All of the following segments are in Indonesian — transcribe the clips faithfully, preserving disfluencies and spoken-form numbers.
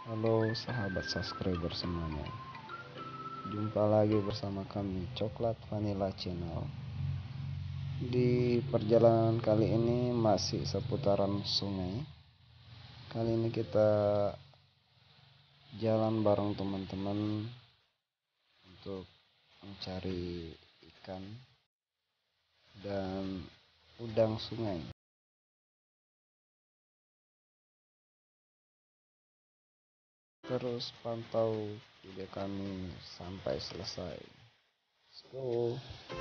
Halo sahabat subscriber semuanya, jumpa lagi bersama kami Coklat Vanilla Channel. Di perjalanan kali ini masih seputaran sungai. Kali ini kita jalan bareng teman-teman untuk mencari ikan dan udang sungai. Terus pantau video kami sampai selesai. Let's go.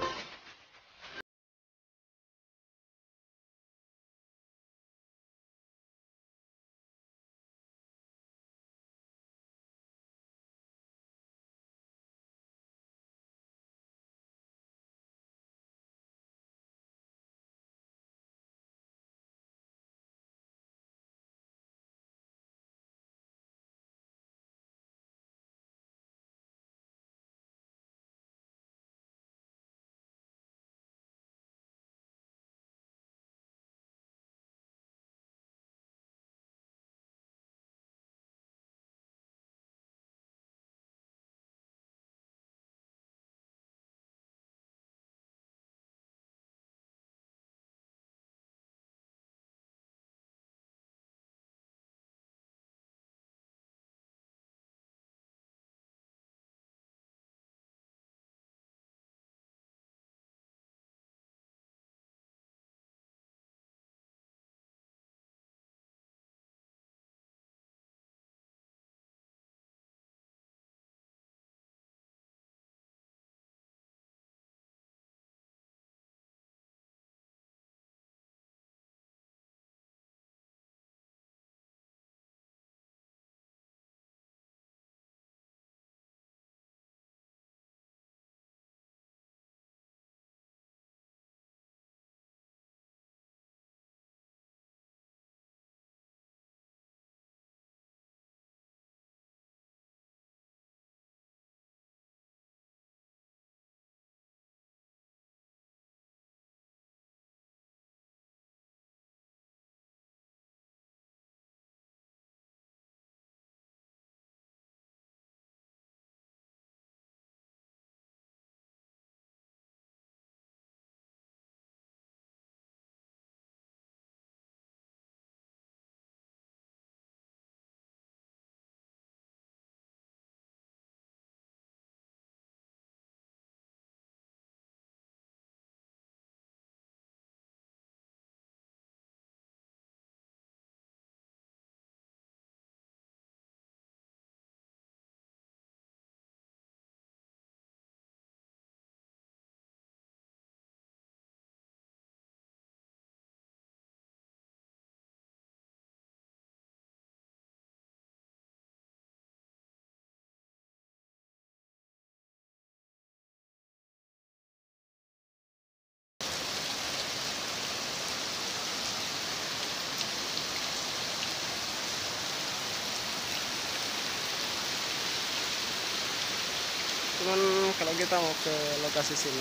Cuman kalau kita mau ke lokasi sini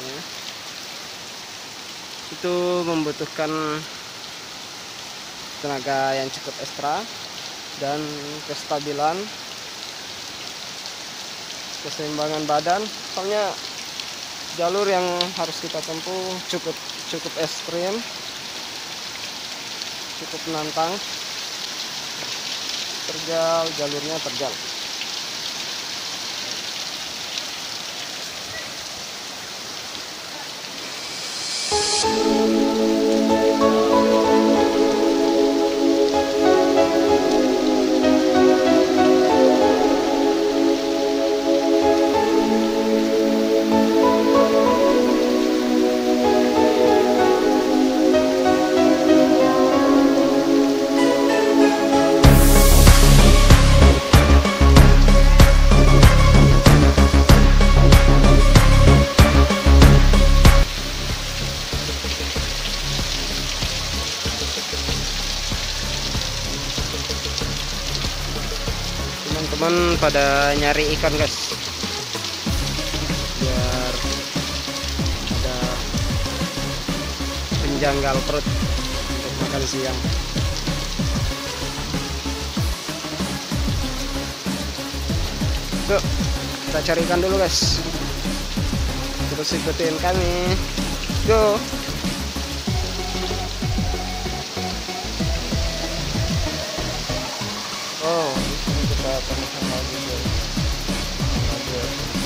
itu membutuhkan tenaga yang cukup ekstra dan kestabilan, keseimbangan badan. Soalnya jalur yang harus kita tempuh cukup cukup ekstrim, cukup menantang. Terjal, jalurnya terjal. Teman-teman pada nyari ikan guys, biar ada penjanggal perut untuk makan siang. Yuk, kita cari ikan dulu guys. Terus ikutin kami. Go. Oh, ini kita temukan lagi guys. Ada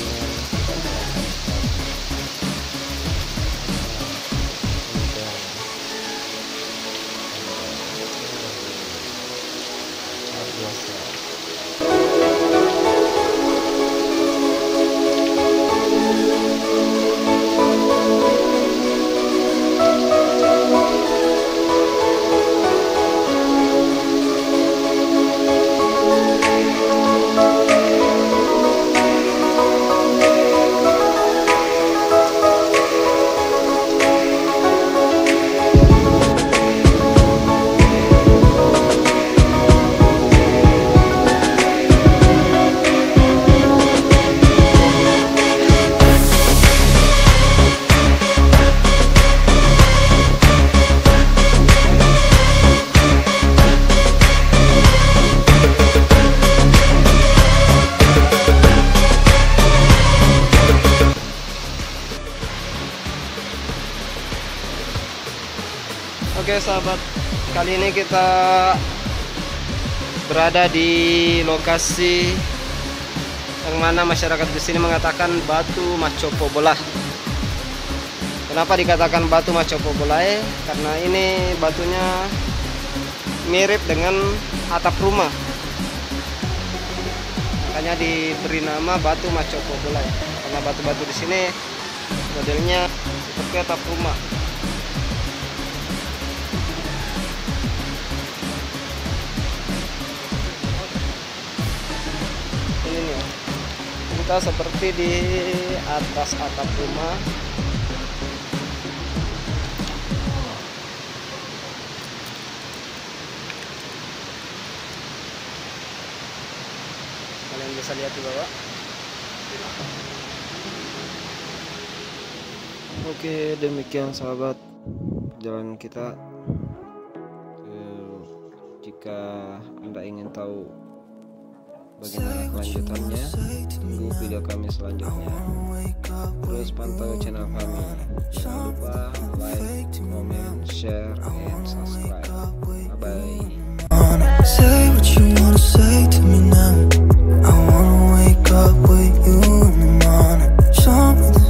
Oke sahabat, kali ini kita berada di lokasi yang mana masyarakat di sini mengatakan Batu Macopo Bolah. Kenapa dikatakan Batu Macopo Bolah? Karena ini batunya mirip dengan atap rumah, makanya diberi nama Batu Macopo Bolah. Karena batu-batu di sini modelnya seperti atap rumah. Kita seperti di atas atap rumah. Kalian bisa lihat di bawah. Oke, demikian sahabat perjalanan kita. Jika Anda ingin tahu bagaimana kelanjutannya, tunggu video kami selanjutnya. Terus pantau channel kami. Jangan lupa like, comment, share, and subscribe. Bye bye.